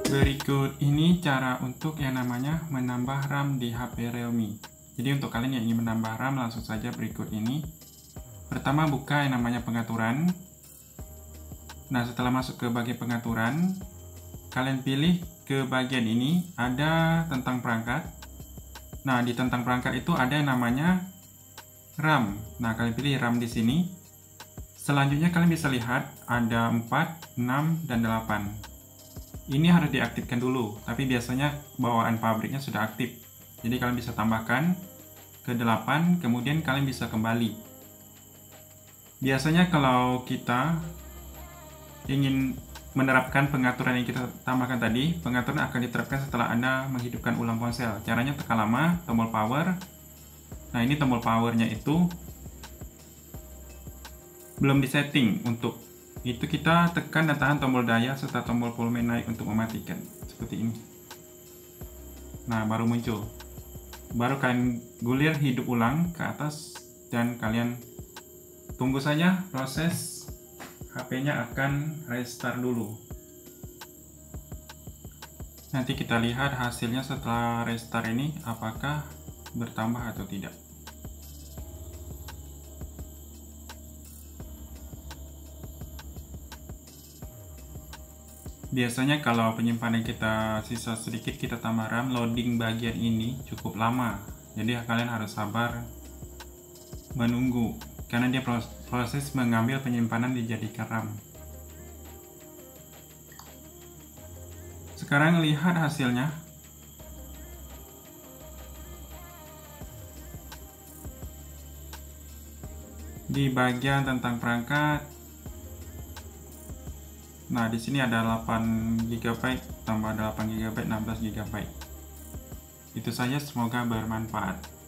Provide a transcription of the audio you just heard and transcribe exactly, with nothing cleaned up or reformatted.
Berikut ini cara untuk yang namanya menambah RAM di H P Realme. Jadi untuk kalian yang ingin menambah RAM, langsung saja berikut ini. Pertama, buka yang namanya pengaturan. Nah, setelah masuk ke bagian pengaturan, kalian pilih ke bagian ini, ada tentang perangkat. Nah, di tentang perangkat itu ada yang namanya RAM. Nah, kalian pilih RAM di sini. Selanjutnya kalian bisa lihat ada empat, enam, dan delapan. Ini harus diaktifkan dulu, tapi biasanya bawaan pabriknya sudah aktif. Jadi kalian bisa tambahkan ke delapan, kemudian kalian bisa kembali. Biasanya kalau kita ingin menerapkan pengaturan yang kita tambahkan tadi, pengaturan akan diterapkan setelah Anda menghidupkan ulang ponsel. Caranya tekan lama, tombol power. Nah, ini tombol powernya itu belum disetting. Untuk itu kita tekan dan tahan tombol daya serta tombol volume naik untuk mematikan, seperti ini. Nah, baru muncul. Baru kalian gulir hidup ulang ke atas dan kalian tunggu saja proses H P-nya akan restart dulu. Nanti kita lihat hasilnya setelah restart ini apakah bertambah atau tidak. Biasanya kalau penyimpanan kita sisa sedikit, kita tambah RAM, loading bagian ini cukup lama. Jadi kalian harus sabar menunggu, karena dia proses mengambil penyimpanan dijadikan RAM. Sekarang lihat hasilnya. Di bagian tentang perangkat, nah, di sini ada delapan giga byte tambah delapan giga byte, enam belas giga byte. Itu saja, semoga bermanfaat.